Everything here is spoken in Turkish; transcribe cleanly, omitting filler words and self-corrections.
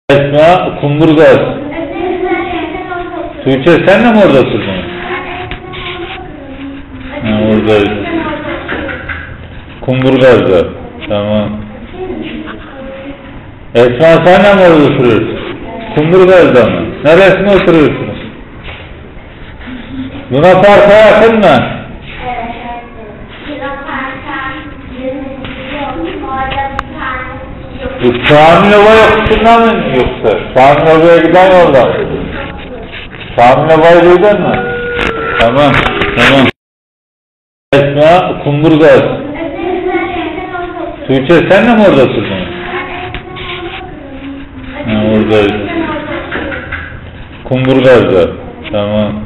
Esma Kumburgaz. Tuğçe sen de mi orada oturdun? Ha, oradaydı. Kumburgaz'da. Tamam. Esma sen de mi orada oturuyorsun? Kumburgaz'da mı? Neresine oturuyorsunuz? Luna Park'a yakın mı? Şamilova yokuşundan mı yoksa? Şamilova'ya giden yoldan. Şamilova'yı duydun mu? Tamam, tamam. Esma Kumburgaz. Tuğçe sen de mi orada oturdun? Ha, oradaydı. Kumburgaz'da. Tamam.